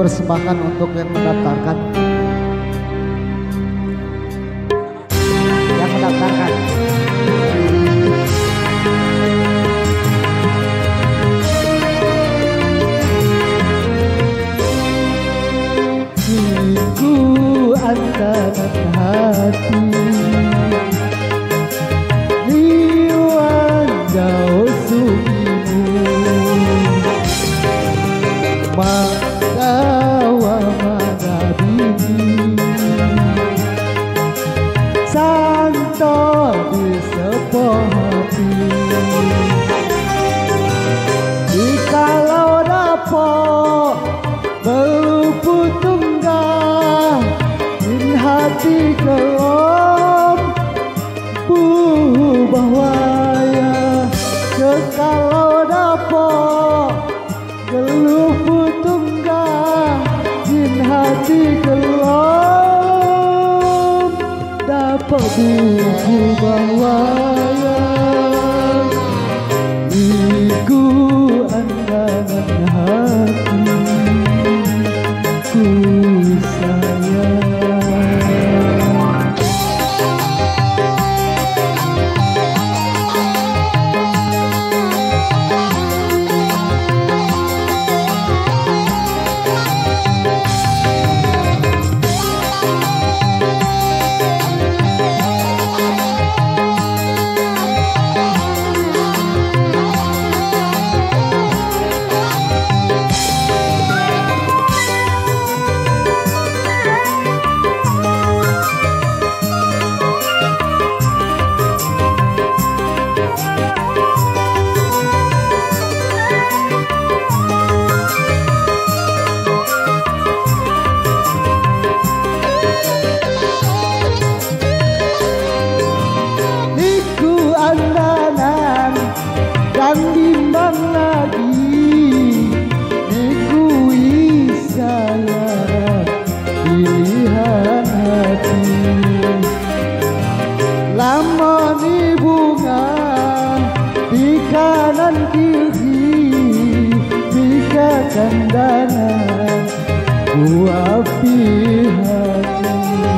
dipersembahkan untuk yang mendaftarkan. Yang mendaftarkan. Ku antarkan hati liwan jauh sugimu Madawa madabini santo di sebuah hati jikalau dapat berluput tunggal in hati kelom bahwaya jikalau dapat berluput tunggal in hati kelom dapat bahwaya iku andangan hati ku sayang. Dan bimbang lagi nikui saya pilihan hati lama di bunga di kanan kiri bikakan dana api hati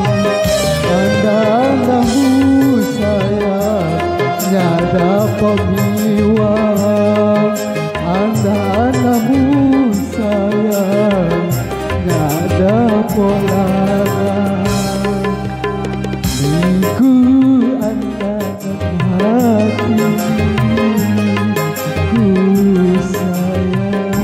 pandanglah saya nyada pemiwang anda-andamu sayang nyada polarang minggu andakan hati ku sayang.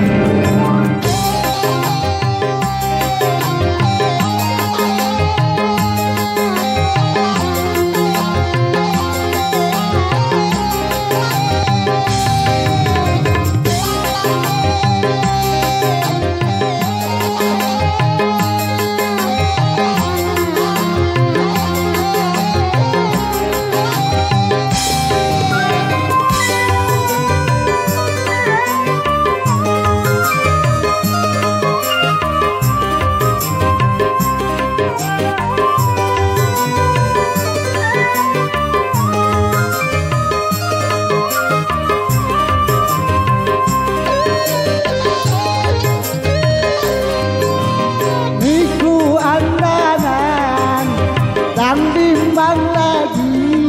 Dan bimbang lagi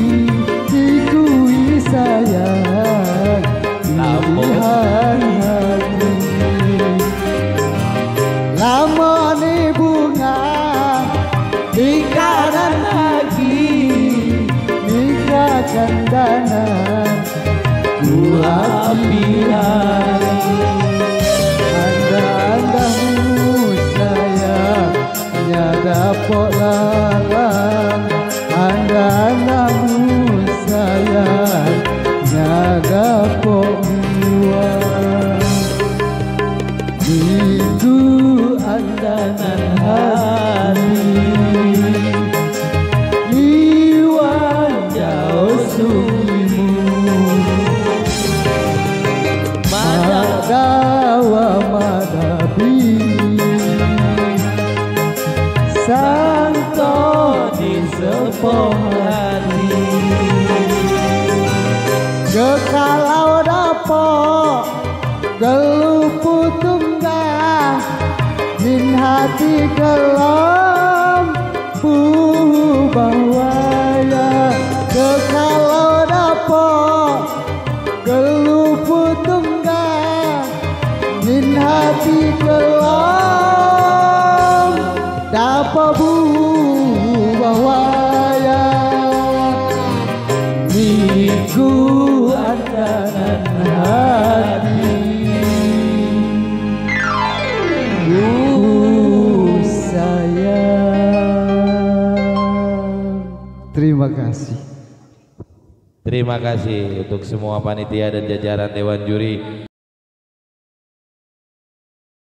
dikui sayang pilihan hati lama nih bunga di kanan lagi nikahkan dana ku api hati anda-andamu sayang nyada lalang anda-andamu sayang nyada pemiwang itu andanan hati liwan jauh sugimu madawa madabini santo di sebuah hati jikalau dapat geluput tunggal hati kelampu bahwaya kekalau dapat geluput tunggal min hati kelam dapat bahwaya Miku andanan hati sayang. Terima kasih. Terima kasih untuk semua panitia dan jajaran Dewan Juri.